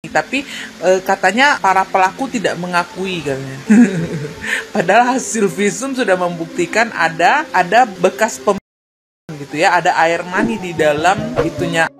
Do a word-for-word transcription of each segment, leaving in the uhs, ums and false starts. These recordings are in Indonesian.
Tapi e, katanya para pelaku tidak mengakui katanya. Padahal hasil visum sudah membuktikan ada ada bekas pem gitu ya, ada air mani di dalam itunya.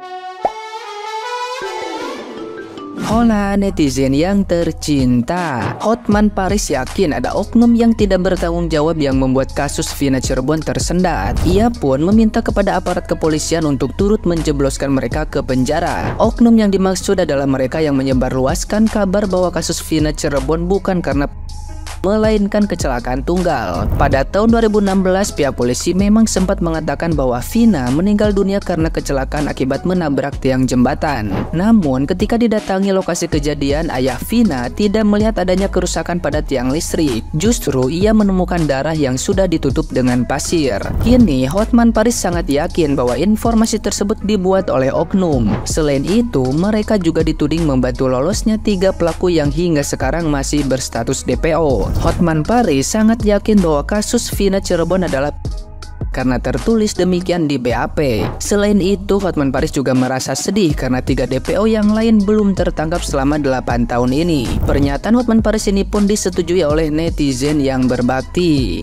Hola netizen yang tercinta, Hotman Paris yakin ada oknum yang tidak bertanggung jawab yang membuat kasus Vina Cirebon tersendat. Ia pun meminta kepada aparat kepolisian untuk turut menjebloskan mereka ke penjara. Oknum yang dimaksud adalah mereka yang menyebarluaskan kabar bahwa kasus Vina Cirebon bukan karena melainkan kecelakaan tunggal. Pada tahun dua ribu enam belas, pihak polisi memang sempat mengatakan bahwa Vina meninggal dunia karena kecelakaan akibat menabrak tiang jembatan. Namun, ketika didatangi lokasi kejadian, ayah Vina tidak melihat adanya kerusakan pada tiang listrik. Justru ia menemukan darah yang sudah ditutup dengan pasir. Kini, Hotman Paris sangat yakin bahwa informasi tersebut dibuat oleh oknum. Selain itu, mereka juga dituding membantu lolosnya tiga pelaku yang hingga sekarang masih berstatus D P O. Hotman Paris sangat yakin bahwa kasus Vina Cirebon adalah karena tertulis demikian di B A P. Selain itu, Hotman Paris juga merasa sedih karena tiga D P O yang lain belum tertangkap selama delapan tahun ini. Pernyataan Hotman Paris ini pun disetujui oleh netizen yang berbakti.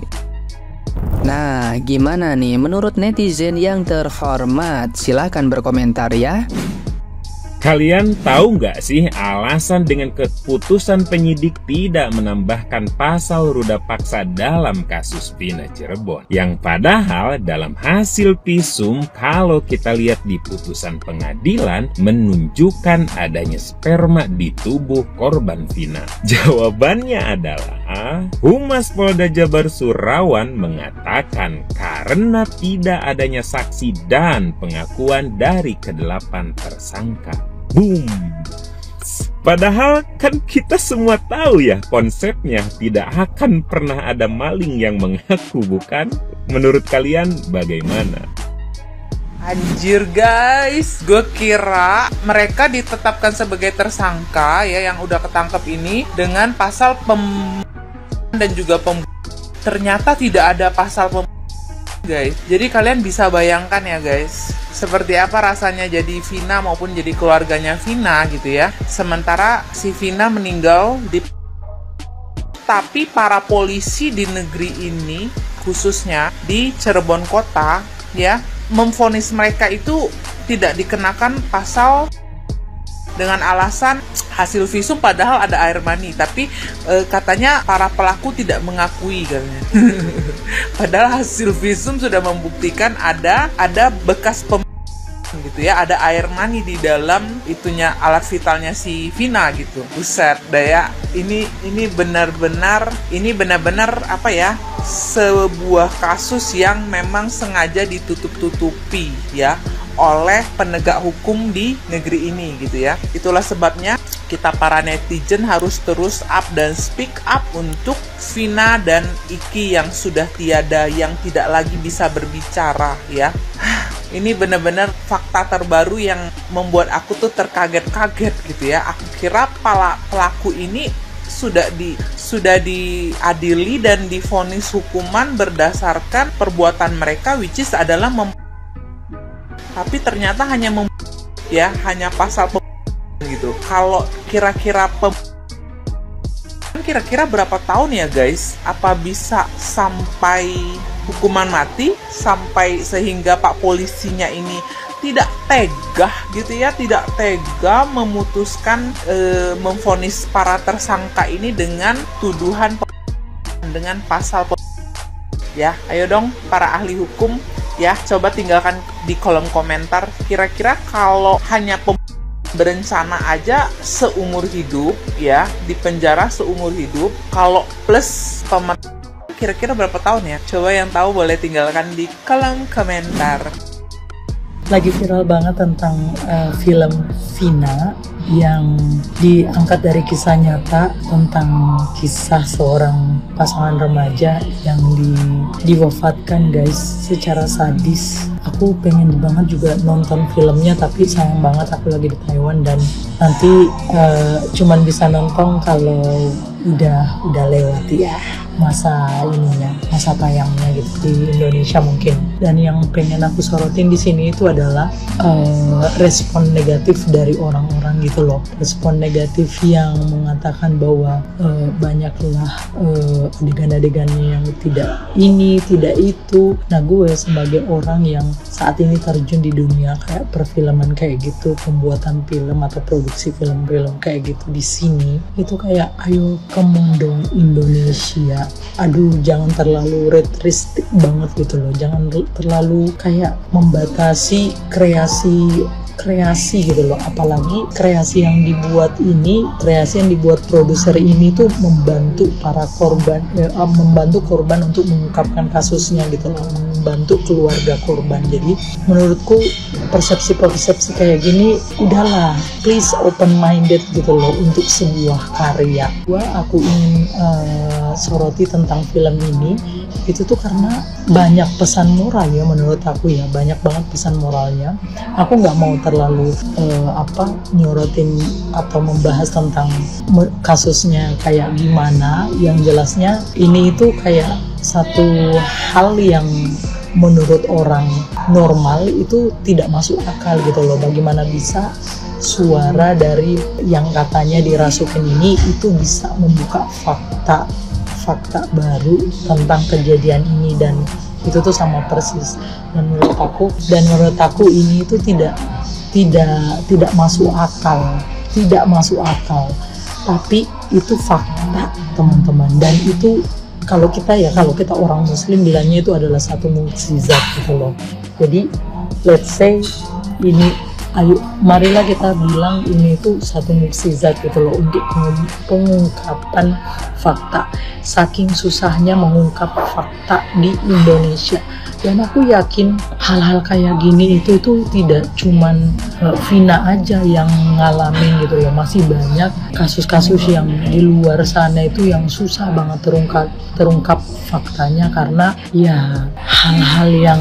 Nah, gimana nih menurut netizen yang terhormat? Silahkan berkomentar ya. Kalian tahu nggak sih alasan dengan keputusan penyidik tidak menambahkan pasal ruda paksa dalam kasus Vina Cirebon? Yang padahal dalam hasil visum kalau kita lihat di putusan pengadilan menunjukkan adanya sperma di tubuh korban Vina. Jawabannya adalah Humas Polda Jabar Surawan mengatakan karena tidak adanya saksi dan pengakuan dari kedelapan tersangka. Boom. Padahal kan kita semua tahu ya konsepnya tidak akan pernah ada maling yang mengaku, bukan? Menurut kalian bagaimana? Anjir guys, gue kira mereka ditetapkan sebagai tersangka ya yang udah ketangkep ini dengan pasal pem dan juga pem. Ternyata tidak ada pasal pem guys. Jadi kalian bisa bayangkan ya guys, seperti apa rasanya jadi Vina maupun jadi keluarganya Vina gitu ya. Sementara si Vina meninggal di, tapi para polisi di negeri ini khususnya di Cirebon kota ya memvonis mereka itu tidak dikenakan pasal dengan alasan hasil visum padahal ada air mani, tapi e, katanya para pelaku tidak mengakui katanya. Padahal hasil visum sudah membuktikan ada ada bekas pem gitu ya, ada air mani di dalam itunya alat vitalnya si Vina gitu. Buset, daya ini ini benar-benar ini benar-benar apa ya? Sebuah kasus yang memang sengaja ditutup-tutupi ya oleh penegak hukum di negeri ini gitu ya. Itulah sebabnya kita para netizen harus terus up dan speak up untuk Vina dan Iki yang sudah tiada, yang tidak lagi bisa berbicara ya. Ini benar-benar fakta terbaru yang membuat aku tuh terkaget-kaget gitu ya. Aku kira pala pelaku ini sudah di sudah diadili dan divonis hukuman berdasarkan perbuatan mereka, which is adalah mem tapi ternyata hanya mem ya hanya pasal pem gitu. Kalau kira-kira pem kira-kira berapa tahun ya guys? Apa bisa sampai hukuman mati, sampai sehingga pak polisinya ini tidak tega gitu ya, tidak tega memutuskan e, memvonis para tersangka ini dengan tuduhan dengan pasal pem ya. Ayo dong para ahli hukum ya, coba tinggalkan di kolom komentar kira-kira kalau hanya pem berencana aja seumur hidup ya, di penjara seumur hidup, kalau plus pemer kira-kira berapa tahun ya? Coba yang tahu boleh tinggalkan di kolom komentar. Lagi viral banget tentang uh, film Vina yang diangkat dari kisah nyata tentang kisah seorang pasangan remaja yang di, diwafatkan guys secara sadis. Aku pengen banget juga nonton filmnya, tapi sayang banget aku lagi di Taiwan dan nanti uh, cuman bisa nonton kalau udah udah lewat ya. masa ininya, masa tayangnya gitu di Indonesia mungkin. Dan yang pengen aku sorotin di sini itu adalah uh, respon negatif dari orang-orang gitu loh. Respon negatif yang mengatakan bahwa uh, banyaklah uh, adegan-adegannya yang tidak ini, tidak itu. Nah, gue sebagai orang yang saat ini terjun di dunia kayak perfilman kayak gitu, pembuatan film atau produksi film-film kayak gitu di sini, itu kayak ayo come on dong Indonesia. Aduh, jangan terlalu retristik banget gitu loh. Jangan terlalu kayak membatasi kreasi kreasi gitu loh, apalagi kreasi yang dibuat ini, kreasi yang dibuat produser ini tuh membantu para korban, eh, membantu korban untuk mengungkapkan kasusnya gitu loh, membantu keluarga korban. Jadi menurutku persepsi-persepsi kayak gini udahlah, please open minded gitu loh untuk sebuah karya. Gua aku ingin uh, soroti tentang film ini itu tuh karena banyak pesan moral ya, menurut aku ya, banyak banget pesan moralnya. Aku nggak mau terlalu uh, apa nyorotin atau membahas tentang kasusnya kayak gimana. Yang jelasnya ini itu kayak satu hal yang menurut orang normal itu tidak masuk akal gitu loh. Bagaimana bisa suara dari yang katanya dirasukin ini itu bisa membuka fakta fakta baru tentang kejadian ini, dan itu tuh sama persis. Dan menurut aku dan menurut aku ini itu tidak tidak tidak masuk akal, tidak masuk akal. Tapi itu fakta, teman-teman. Dan itu kalau kita ya, kalau kita orang muslim bilangnya itu adalah satu mukjizat gitu loh. Jadi let's say ini, ayo marilah kita bilang ini itu satu mukjizat gitu loh untuk pengungkapan fakta. Saking susahnya mengungkap fakta di Indonesia. Dan aku yakin hal-hal kayak gini itu itu tidak cuman uh, Vina aja yang ngalamin gitu ya. Masih banyak kasus-kasus yang di luar sana itu yang susah banget terungkap terungkap faktanya, karena ya hal-hal yang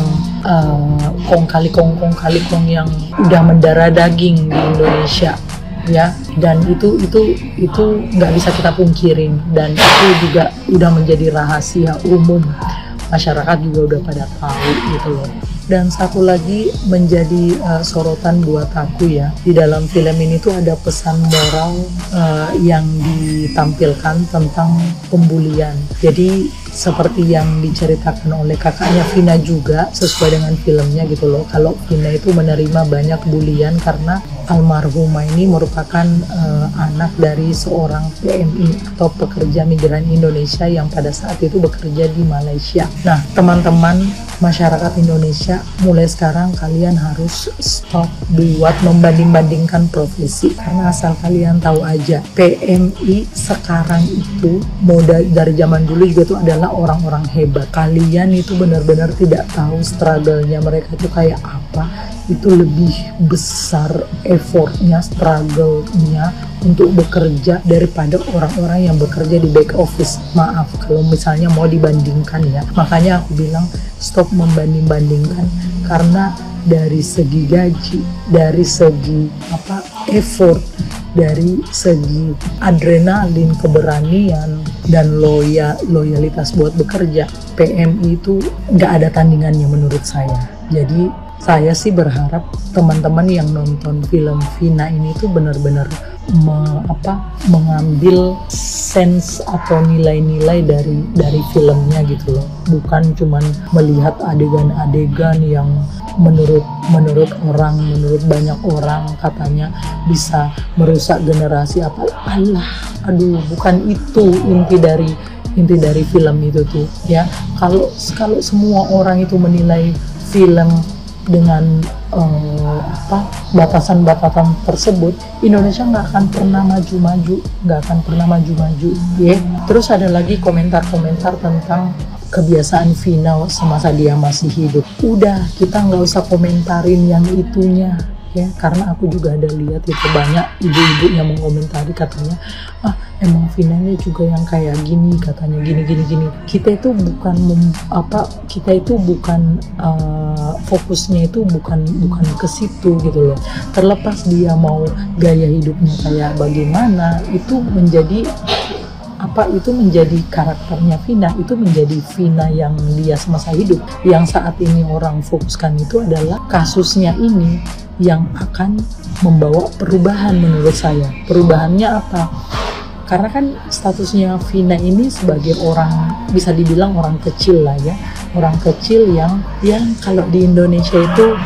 uh, kong kali kong kong kali kong yang udah mendarah daging di Indonesia ya. Dan itu itu itu nggak bisa kita pungkirin, dan itu juga udah menjadi rahasia umum, masyarakat juga udah pada tahu gitu loh. Dan satu lagi menjadi uh, sorotan buat aku ya, di dalam film ini tuh ada pesan moral uh, yang ditampilkan tentang pembulian. Jadi seperti yang diceritakan oleh kakaknya Vina juga, sesuai dengan filmnya gitu loh, kalau Vina itu menerima banyak bulian karena almarhumah ini merupakan uh, anak dari seorang P M I atau pekerja migran Indonesia yang pada saat itu bekerja di Malaysia. Nah, teman-teman masyarakat Indonesia, mulai sekarang kalian harus stop buat membanding-bandingkan profesi, karena asal kalian tahu aja, P M I sekarang itu modal dari zaman dulu juga itu adalah orang-orang hebat. Kalian itu benar-benar tidak tahu struggle-nya mereka itu kayak apa. Itu lebih besar effortnya, struggle-nya untuk bekerja daripada orang-orang yang bekerja di back office. Maaf kalau misalnya mau dibandingkan ya. Makanya aku bilang stop membanding-bandingkan, karena dari segi gaji, dari segi apa effort, dari segi adrenalin, keberanian, dan loya, loyalitas buat bekerja, P M I itu nggak ada tandingannya menurut saya. Jadi saya sih berharap teman-teman yang nonton film Vina ini tuh benar-benar me, apa, mengambil sense atau nilai-nilai dari dari filmnya gitu loh, bukan cuman melihat adegan-adegan yang menurut menurut orang, menurut banyak orang katanya bisa merusak generasi apa. Allah, aduh, bukan itu inti dari inti dari film itu tuh ya. Kalau kalau semua orang itu menilai film dengan uh, apa batasan-batasan tersebut, Indonesia nggak akan pernah maju-maju, nggak akan pernah maju-maju ya. Terus ada lagi komentar-komentar tentang kebiasaan Vina semasa dia masih hidup. Udah, kita nggak usah komentarin yang itunya ya, karena aku juga ada lihat itu banyak ibu-ibu yang mengomentari, katanya ah emang Vinanya juga yang kayak gini, katanya gini gini gini. Kita itu bukan mem, apa kita itu bukan uh, fokusnya itu bukan bukan ke situ gitu loh. Terlepas dia mau gaya hidupnya kayak bagaimana, itu menjadi apa kenapa itu menjadi karakternya Vina, itu menjadi Vina yang dia semasa hidup. Yang saat ini orang fokuskan itu adalah kasusnya ini yang akan membawa perubahan menurut saya. Perubahannya apa? Karena kan statusnya Vina ini sebagai orang, bisa dibilang orang kecil lah ya, orang kecil yang yang kalau di Indonesia itu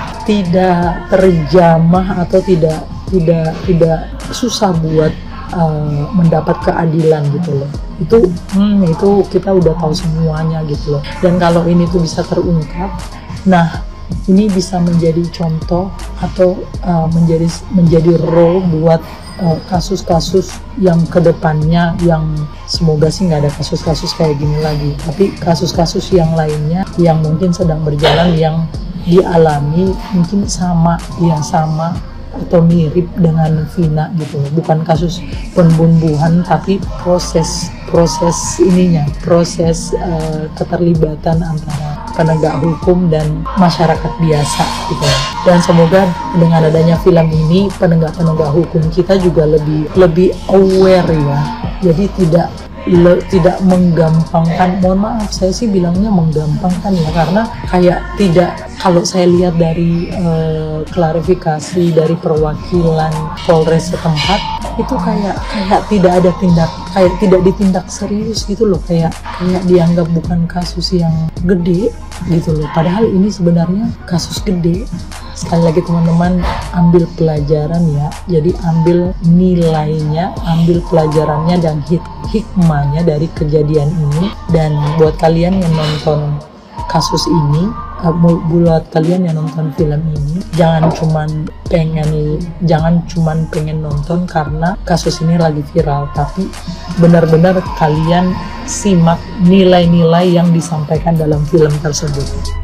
tidak terjamah atau tidak tidak tidak susah buat uh, mendapat keadilan gitu loh. Itu hmm, itu kita udah tahu semuanya gitu loh. Dan kalau ini tuh bisa terungkap, nah ini bisa menjadi contoh atau uh, menjadi menjadi role buat kasus-kasus uh, yang kedepannya, yang semoga sih nggak ada kasus-kasus kayak gini lagi, tapi kasus-kasus yang lainnya yang mungkin sedang berjalan yang dialami mungkin sama ya sama atau mirip dengan Vina gitu, bukan kasus pembunuhan tapi proses proses ininya, proses uh, keterlibatan antara penegak hukum dan masyarakat biasa gitu. Dan semoga dengan adanya film ini penegak-penegak hukum kita juga lebih lebih aware ya, jadi tidak le, tidak menggampangkan, mohon maaf saya sih bilangnya menggampangkan ya, karena kayak tidak, kalau saya lihat dari uh, klarifikasi dari perwakilan Polres setempat itu kayak kayak tidak ada tindak, kayak tidak ditindak serius gitu loh, kayak kayak dianggap bukan kasus yang gede gitu loh, padahal ini sebenarnya kasus gede. Sekali lagi teman-teman, ambil pelajaran ya, jadi ambil nilainya, ambil pelajarannya dan hik hikmahnya dari kejadian ini. Dan buat kalian yang nonton kasus ini, uh, buat kalian yang nonton film ini, jangan cuman pengen jangan cuman pengen nonton karena kasus ini lagi viral, tapi benar-benar kalian simak nilai-nilai yang disampaikan dalam film tersebut.